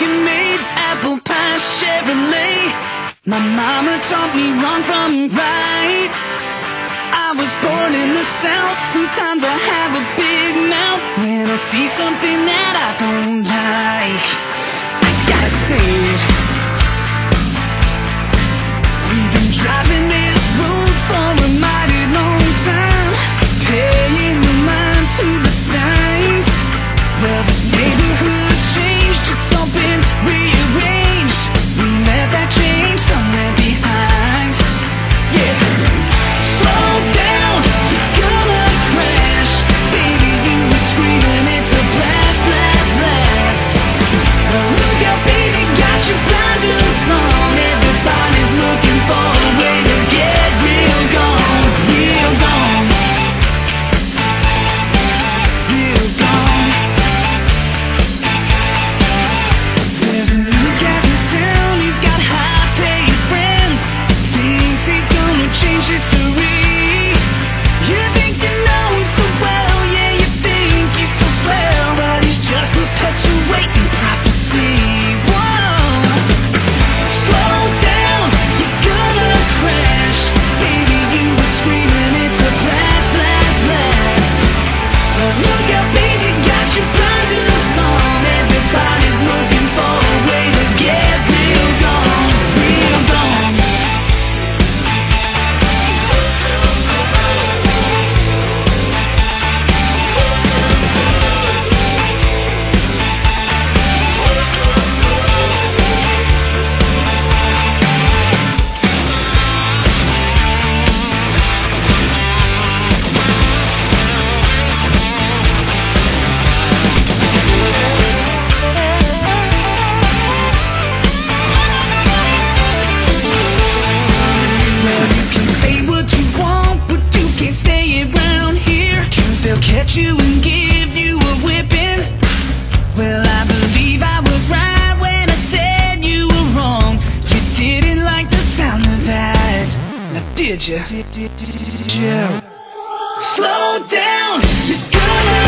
American-made apple pie Chevrolet. My mama taught me wrong from right. I was born in the South. Sometimes I have a big mouth when I see something that I don't like. I gotta say it. We've been driving this road for a mighty long time, paying no mind to the signs. Well, this neighborhood's changed, it's all been rearranged. We left that change somewhere behind. Yeah. Slow down, you're gonna crash. Baby, you were screaming, it's a blast, blast, blast. Well, look out, baby, got your blinders on. Everybody's looking for a way to get real gone, real gone, real gone. There's a new guy in town, he's got high-paid friends. Thinks he's gonna change history. You think you know him so well, yeah, you think he's so swell, but he's just perpetuating prophecy. Whoa. Slow down, you're gonna crash. Baby, you were screaming, it's a blast, blast, blast. Well, look out, baby, got your blinders on. Everybody's looking for a way to get real gone, real gone. Well, you can say what you want, but you can't say it round here, 'cause they'll catch you and give you a whipping. Well, I believe I was right when I said you were wrong. You didn't like the sound of that. Now did you? Slow down, you're gonna